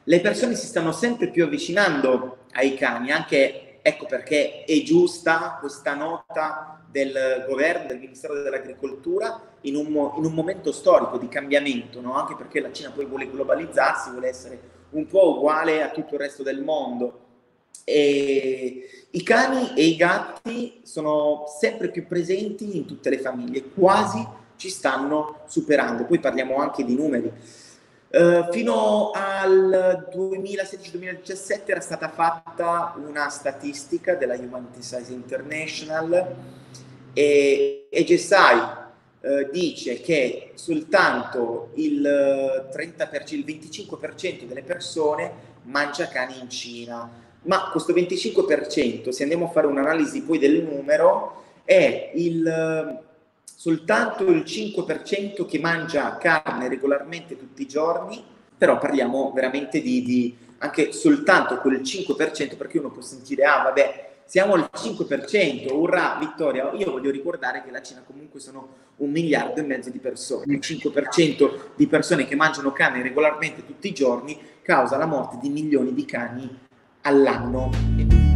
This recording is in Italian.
le persone si stanno sempre più avvicinando ai cani, anche ecco perché è giusta questa nota del governo, del Ministero dell'Agricoltura, in un momento storico di cambiamento, no? Anche perché la Cina poi vuole globalizzarsi, vuole essere un po' uguale a tutto il resto del mondo. E i cani e i gatti sono sempre più presenti in tutte le famiglie, quasi ci stanno superando. Poi parliamo anche di numeri. Fino al 2016-2017 era stata fatta una statistica della Humanity Size International e GSI dice che soltanto il 30%, il 25% delle persone mangia cani in Cina, ma questo 25%, se andiamo a fare un'analisi poi del numero, è soltanto il 5% che mangia carne regolarmente tutti i giorni, però parliamo veramente di anche soltanto quel 5%, perché uno può sentire, ah vabbè, siamo al 5%, urrà, vittoria. Io voglio ricordare che la Cina comunque sono 1,5 miliardi di persone. Il 5% di persone che mangiano carne regolarmente tutti i giorni causa la morte di milioni di cani all'anno.